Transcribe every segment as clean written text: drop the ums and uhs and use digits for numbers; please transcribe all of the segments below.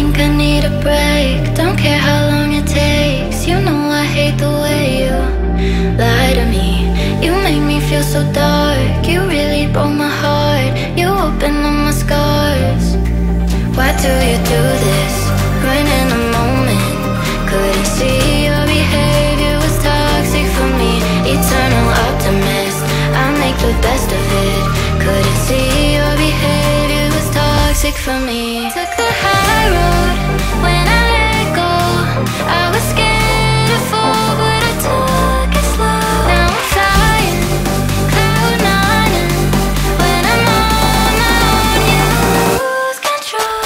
think I need a break. Don't care how long it takes. You know I hate the way you lie to me. You make me feel so dark. You really broke my heart. You opened up my scars. Why do you do this? Ruining the moment. Couldn't see your behavior was toxic for me. Eternal optimist, I make the best of it. Couldn't see your behavior was toxic for me. Took the high road when I let go. I was scared to fall, but I took it slow. Now I'm flying, cloud nine. When I'm on my own, you lose control.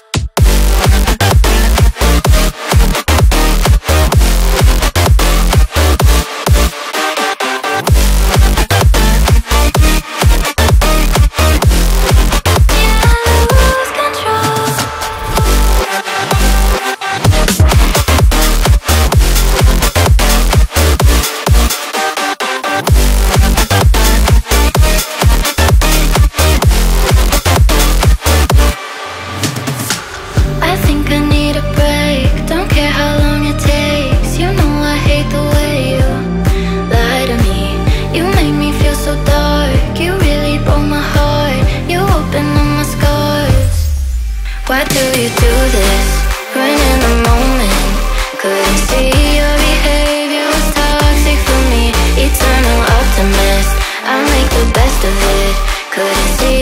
Why do you do this? Ruining the moment. Couldn't see your behavior was toxic for me. Eternal optimist, I make the best of it. Couldn't see